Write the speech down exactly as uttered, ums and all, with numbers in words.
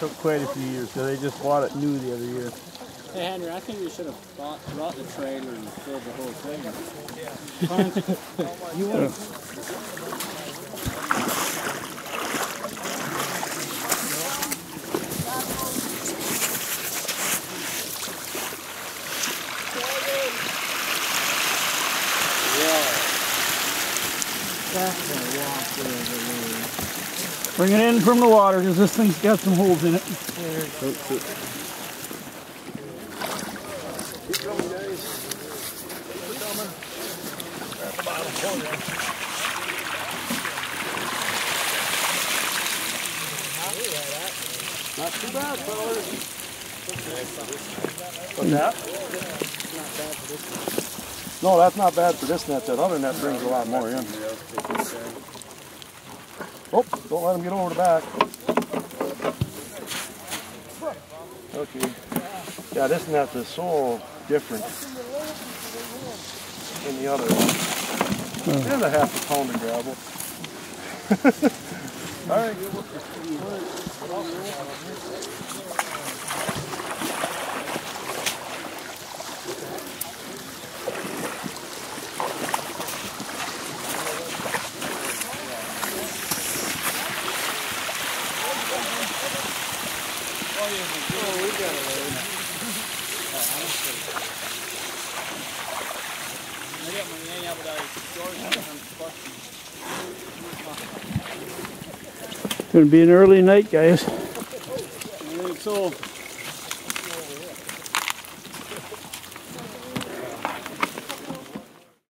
took quite a few years because they just bought it new the other year. Hey Henry, I think we should have bought, brought the trailer and filled the whole thing. You want Bring it in from the water because this thing's got some holes in it. Keep coming, guys. Keep coming. Grab the bottom for you. Not too bad, fellas. What's that? No, that's not bad for this net. That other net brings a lot more in. Oh, don't let him get over the back. Okay. Yeah, this net is so different than the other one. Oh. And a half a pound of gravel. All right. It's going to be an early night, guys. I think so.